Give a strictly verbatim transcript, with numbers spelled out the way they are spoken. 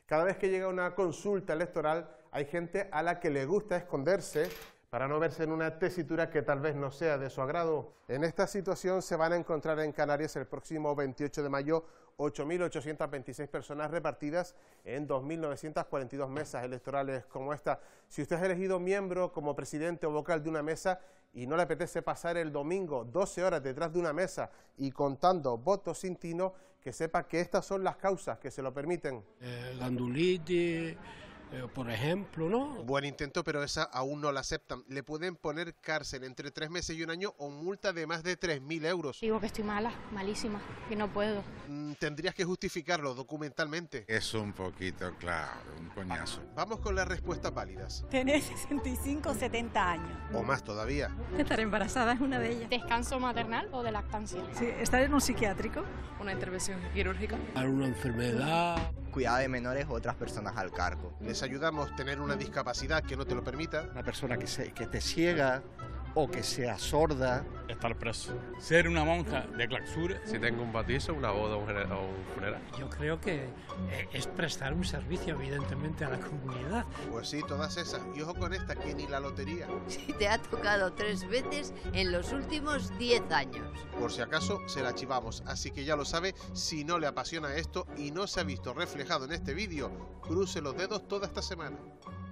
Cada vez que llega una consulta electoral hay gente a la que le gusta esconderse para no verse en una tesitura que tal vez no sea de su agrado. En esta situación se van a encontrar en Canarias el próximo veintiocho de mayo ocho mil ochocientas veintiséis personas repartidas en dos mil novecientas cuarenta y dos mesas electorales como esta. Si usted es elegido miembro como presidente o vocal de una mesa y no le apetece pasar el domingo doce horas detrás de una mesa y contando votos sin tino, que sepa que estas son las causas que se lo permiten. Eh, gandulitis, Eh, por ejemplo, ¿no? Buen intento, pero esa aún no la aceptan. Le pueden poner cárcel entre tres meses y un año o multa de más de tres mil euros. Digo que estoy mala, malísima, que no puedo. Mm, tendrías que justificarlo documentalmente. Es un poquito, claro, un coñazo. Vamos con las respuestas válidas. Tener sesenta y cinco o setenta años. O más todavía. Estar embarazada es una de ellas. ¿Descanso maternal o de lactancia? Sí, estar en un psiquiátrico. Una intervención quirúrgica. Una enfermedad. Cuidado de menores o otras personas al cargo. Les ayudamos a tener una discapacidad que no te lo permita. Una persona que, se, que te ciega o que sea sorda. Estar preso. Ser una monja de clausura. Si tengo un bautizo, una boda o un funeral. Yo creo que es prestar un servicio, evidentemente, a la comunidad. Pues sí, todas esas. Y ojo con esta, que ni la lotería. Si te ha tocado tres veces en los últimos diez años. Por si acaso, se la archivamos. Así que ya lo sabe, si no le apasiona esto y no se ha visto reflejado en este vídeo, cruce los dedos toda esta semana.